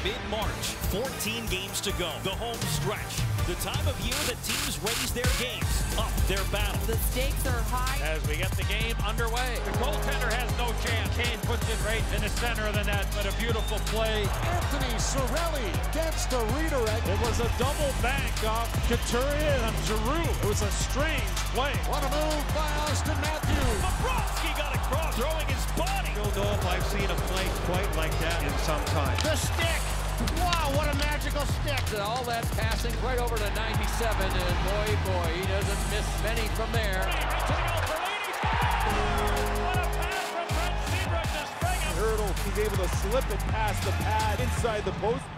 mid-March, 14 games to go. The home stretch. The time of year that teams raise their games, up their battle. The stakes are high. As we get the game underway. The goaltender has no chance. Kane puts it right in the center of the net, but a beautiful play. Anthony Cirelli gets the redirect. It was a double bank off Couturier and Giroux. It was a strange play. What a move by Austin Matthews. Bobrovsky got across, throwing his body. I don't know if I've seen a play quite like that in some time. The stick. Wow, what a magical stick. All that passing right over to 97, and boy, he doesn't miss many from there. What a pass from Brent Seabrook to Springham. Hurdle, he's able to slip it past the pad inside the post.